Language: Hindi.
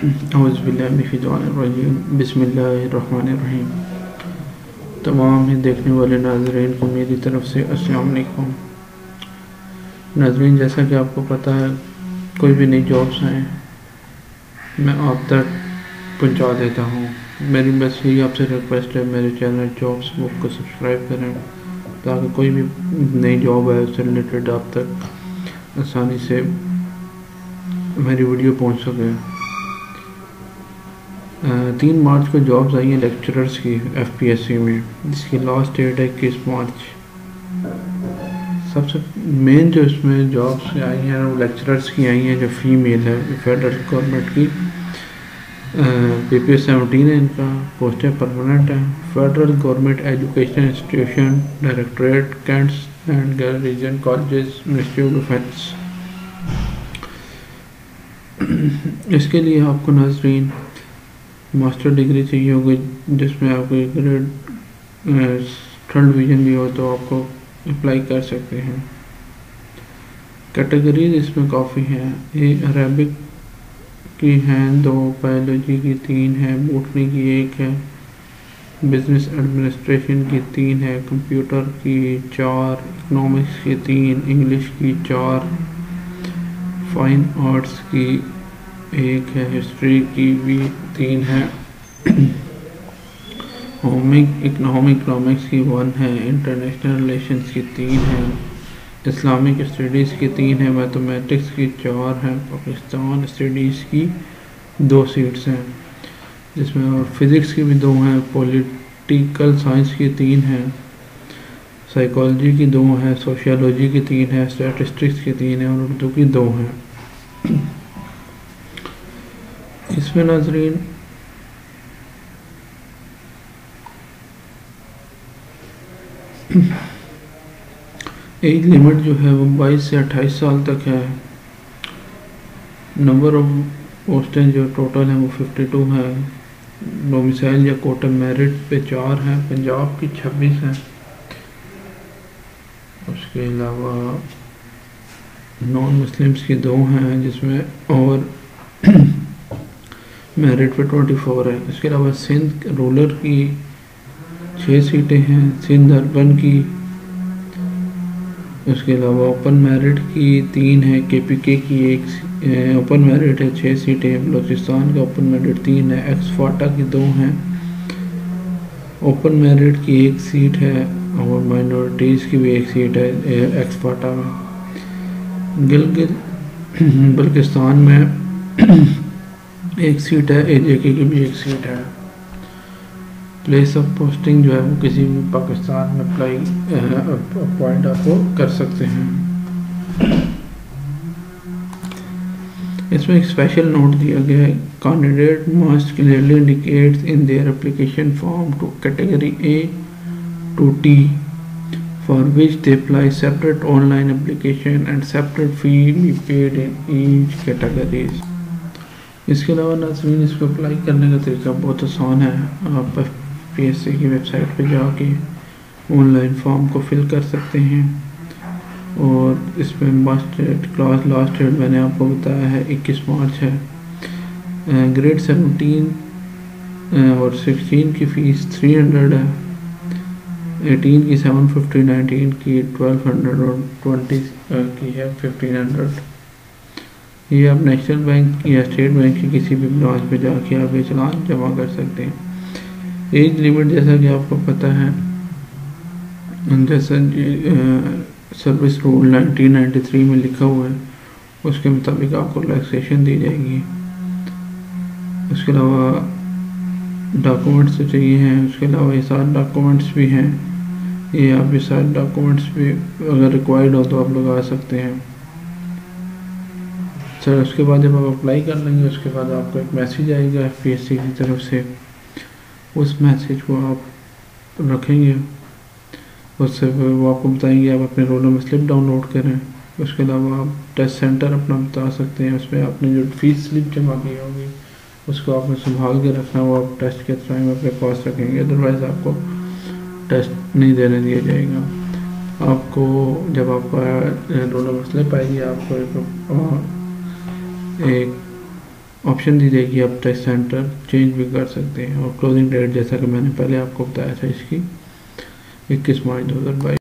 औज़ुबिल्लाहिमिनश्शैतानिर्रजीम बिस्मिल्लाहिर्रहमानिर्रहीम। तमाम ही देखने वाले नाज़रीन को मेरी तरफ़ से अस्सलाम वालेकुम। नाज़रीन, जैसा कि आपको पता है, कोई भी नई जॉब्स आएँ मैं आप तक पहुंचा देता हूं। मेरी बस यही आपसे रिक्वेस्ट है, मेरे चैनल जॉब्स बुक को सब्सक्राइब करें ताकि कोई भी नई जॉब है उससे रिलेटेड आप तक आसानी से मेरी वीडियो पहुंच सके। 3 मार्च को जॉब्स आई हैं लेक्चरर्स की FPSC में, जिसकी लास्ट डेट है 21 मार्च। सबसे मेन जो इसमें जॉब्स आई हैं वो लेक्चरर्स की आई हैं जो फीमेल है, फेडरल गवर्नमेंट की। PPS 17 है, इनका पोस्ट है, परमानेंट है। Federal government education institution directorate, cantts and region colleges, ministry of defence. इसके लिए आपको नाज़रीन मास्टर डिग्री चाहिए होगी, जिसमें आपको ग्रेड 3rd डिवीज़न भी हो तो आपको अप्लाई कर सकते हैं। कैटेगरीज इसमें काफ़ी हैं। ये अरेबिक की हैं 2, बायोलॉजी की 3 है, बॉटनी की 1 है, बिजनेस एडमिनिस्ट्रेशन की 3 है, कंप्यूटर की 4, इकोनॉमिक्स की 3, इंग्लिश की 4, फाइन आर्ट्स की 1 है, हिस्ट्री की भी 3 है, इकोनॉमिक्स की 1 है, इंटरनेशनल रिलेशंस की 3 है, इस्लामिक स्टडीज़ की 3 है, मैथमेटिक्स की 4 है, पाकिस्तान स्टडीज़ की 2 सीट्स हैं, जिसमें और फिज़िक्स की भी 2 हैं, पॉलिटिकल साइंस की 3 है, साइकोलॉजी की 2 है, सोशियोलॉजी की 3 है, स्टैटिस्टिक्स की 3 है और उर्दू की 2 है। इसमें नाज़रीन एज लिमिट जो है वो 22 से 28 साल तक है। नंबर ऑफ पोस्टें जो टोटल हैं वो 52 है। डोमिसाइल या कोटा मेरिट पे 4 हैं, पंजाब की 26 हैं। उसके अलावा नॉन मुस्लिम्स की 2 हैं, जिसमें और मेरिट पे 24 है। इसके अलावा सिंध रूरल की 6 सीटें हैं, सिंध अर्बन की। उसके अलावा ओपन मेरिट की 3 है, KPK की 1 ओपन मेरिट है, 6 सीटें। बलूचिस्तान का ओपन मेरिट 3 है, एक्स-फाटा की 2 हैं, ओपन मेरिट की 1 सीट है और माइनॉरिटीज़ की भी 1 सीट है एक्स-फाटा में। गिलगित बल्किस्तान में 1 सीट है, AJK की भी 1 सीट है। प्लेस ऑफ पोस्टिंग जो है वो किसी भी पाकिस्तान में अपॉइंट आपको कर सकते हैं। इसमें एक स्पेशल नोट दिया गया है, candidate must clearly indicate in their application form to category A to D for which they apply separate online application and separate fee be paid in each categories। इसके अलावा नाज़रीन इसको अप्लाई करने का तरीका बहुत आसान है। आप PSC की वेबसाइट पे जाके ऑनलाइन फॉर्म को फिल कर सकते हैं और इसमें लास्ट डेट मैंने आपको बताया है 21 मार्च है। ग्रेड 17 और 16 की फ़ीस 300 है, 18 की 750, 19 की 1200 और 20 की है 1500। ये आप नेशनल बैंक या स्टेट बैंक की किसी भी ब्रांच पे जाके आप ये चालान जमा कर सकते हैं। एज लिमिट जैसा कि आपको पता है, जैसा सर्विस रूल 1993 में लिखा हुआ है उसके मुताबिक आपको रिलैक्सेशन दी जाएगी। उसके अलावा डॉक्यूमेंट्स तो चाहिए हैं, उसके अलावा ये सारे डॉक्यूमेंट्स भी हैं। ये आप ये सारे डॉक्यूमेंट्स भी अगर रिक्वायर्ड हो तो आप लगा सकते हैं। सर उसके बाद जब आप अप्लाई कर लेंगे उसके बाद आपको एक मैसेज आएगा FPSC की तरफ से। उस मैसेज को आप रखेंगे, उससे वो आपको बताएंगे आप अपने रोल नंबर स्लिप डाउनलोड करें। उसके अलावा आप टेस्ट सेंटर अपना बता सकते हैं, उसमें आपने जो फीस स्लिप जमा की होगी उसको आपने संभाल के रखना, वो आप टेस्ट के टाइम अपने पास रखेंगे, अदरवाइज़ आपको टेस्ट नहीं देने दिया जाएगा। आपको जब आपका रोल नंबर स्लिप आएगी आपको एक ऑप्शन दी जाएगी, आप टेस्ट सेंटर चेंज भी कर सकते हैं। और क्लोजिंग डेट जैसा कि मैंने पहले आपको बताया था इसकी 21 मार्च 2022।